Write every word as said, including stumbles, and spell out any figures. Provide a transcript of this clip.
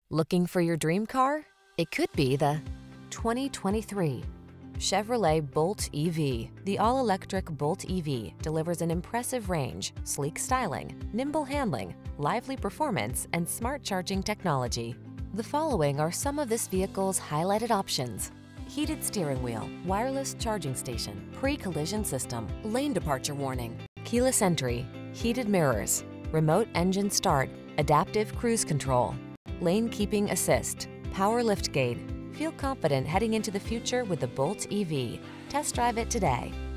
Looking for your dream car? It could be the twenty twenty-three Chevrolet Bolt E V. The all-electric Bolt E V delivers an impressive range, sleek styling, nimble handling, lively performance, and smart charging technology. The following are some of this vehicle's highlighted options: heated steering wheel, wireless charging station, pre-collision system, lane departure warning, keyless entry, heated mirrors, remote engine start, adaptive cruise control, lane keeping assist, power liftgate. Feel confident heading into the future with the Bolt E V. Test drive it today.